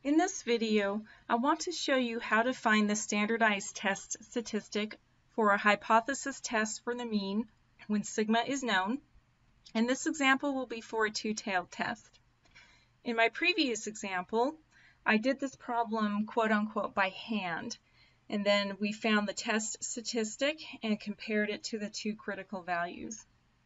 In this video, I want to show you how to find the standardized test statistic for a hypothesis test for the mean when sigma is known, and this example will be for a two-tailed test. In my previous example, I did this problem quote-unquote by hand, and then we found the test statistic and compared it to the two critical values.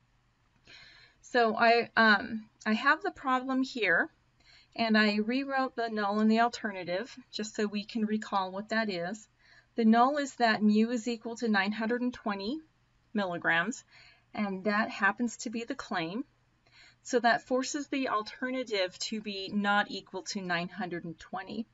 So I have the problem here, and I rewrote the null and the alternative just so we can recall what that is. The null is that mu is equal to 920 milligrams, and that happens to be the claim. So that forces the alternative to be not equal to 920.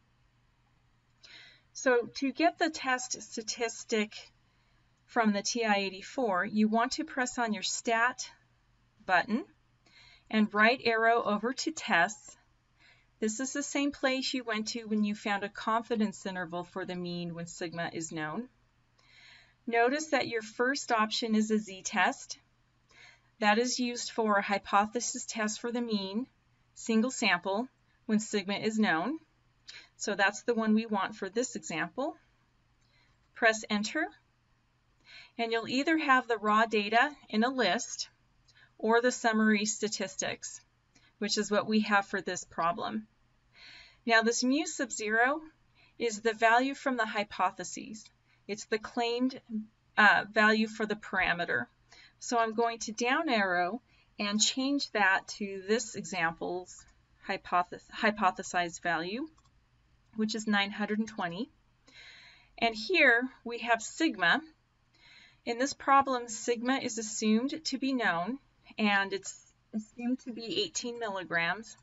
So to get the test statistic from the TI-84, you want to press on your Stat button and right arrow over to Tests. This is the same place you went to when you found a confidence interval for the mean when sigma is known. Notice that your first option is a z-test. That is used for a hypothesis test for the mean, single sample, when sigma is known. So that's the one we want for this example. Press enter, and you'll either have the raw data in a list or the summary statistics, which is what we have for this problem. Now this mu sub 0 is the value from the hypotheses. It's the claimed value for the parameter. So I'm going to down arrow and change that to this example's hypothesized value, which is 920. And here we have sigma. In this problem, sigma is assumed to be known, and it's assumed to be 18 milligrams.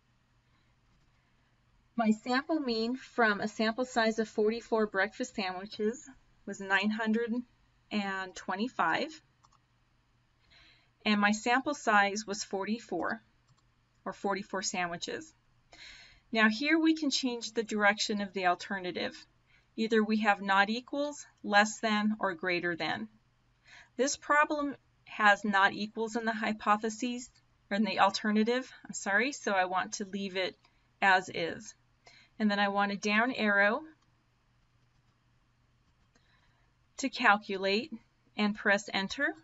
My sample mean from a sample size of 44 breakfast sandwiches was 925. And my sample size was 44, or 44 sandwiches. Now here we can change the direction of the alternative. Either we have not equals, less than, or greater than. This problem has not equals in the hypotheses, or in the alternative, so I want to leave it as is. And then I want to down arrow to calculate and press enter.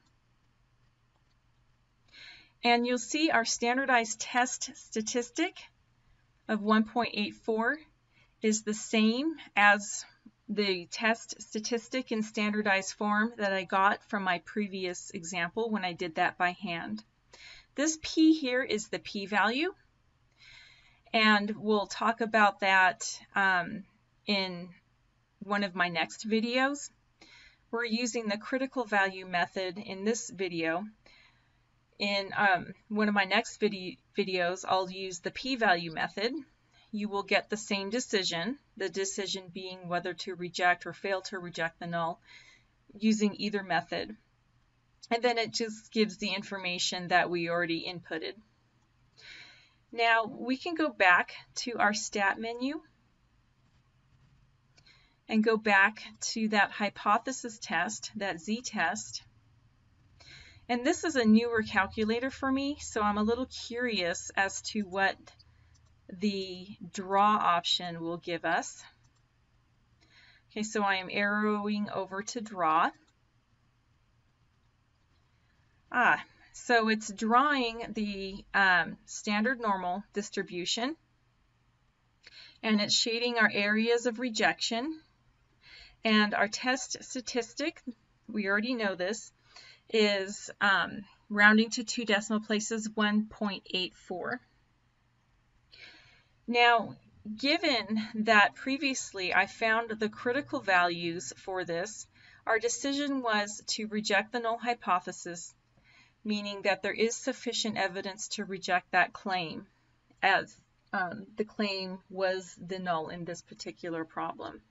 And you'll see our standardized test statistic of 1.84 is the same as the test statistic in standardized form that I got from my previous example when I did that by hand. This p here is the p-value, and we'll talk about that in one of my next videos. We're using the critical value method in this video. In one of my next videos, I'll use the p-value method. You will get the same decision, the decision being whether to reject or fail to reject the null, using either method. And then it just gives the information that we already inputted. Now we can go back to our stat menu and go back to that hypothesis test, that z-test. And this is a newer calculator for me, so I'm a little curious as to what the draw option will give us. Okay, so I am arrowing over to draw. So it's drawing the standard normal distribution, and it's shading our areas of rejection. And our test statistic, we already know this, is rounding to 2 decimal places, 1.84. Now, given that previously I found the critical values for this, our decision was to reject the null hypothesis, meaning that there is sufficient evidence to reject that claim, as the claim was the null in this particular problem.